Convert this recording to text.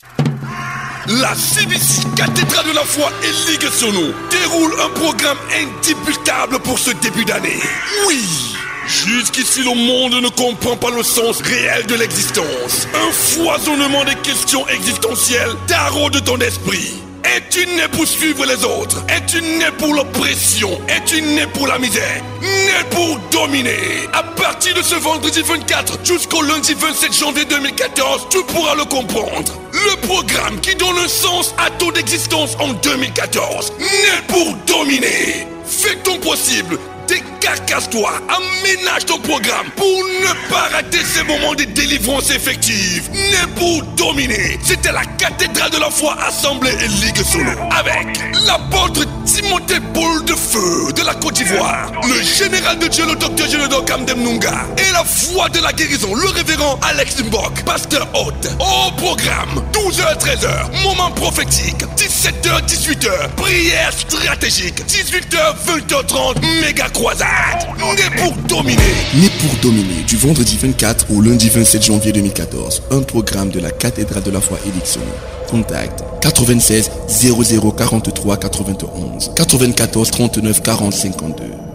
La CBC, Cathédrale de la foi et Ligue sur nous, déroule un programme indébuttable pour ce début d'année. Oui! Jusqu'ici, le monde ne comprend pas le sens réel de l'existence. Un foisonnement de questions existentielles taraude ton esprit. Es-tu né pour suivre les autres? Es-tu né pour l'oppression? Es-tu né pour la misère? Né pour dominer? À partir de ce vendredi 24 jusqu'au lundi 27 janvier 2014, tu pourras le comprendre. Le programme qui donne un sens à ton existence en 2014. Né pour dominer. Fais ton possible. Décarcasse-toi, aménage ton programme pour ne pas rater ces moments de délivrance effective. Né pour dominer, c'était la Cathédrale de la foi assemblée et Ligue Solo. Avec l'apôtre Timothée Paul de Feu de la Côte d'Ivoire, le général de Dieu, le docteur Général Kamdem Nunga, et la foi de la guérison, le révérend Alex Mbok, pasteur hôte. Au programme, 12h-13h, moment prophétique, 17h-18h, prière stratégique, 18h-20h30, méga croisade. Né pour dominer. Né pour dominer, du vendredi 24 au lundi 27 janvier 2014. Un programme de la Cathédrale de la foi Élection. Contact 96 00 43 91 94 39 40 52.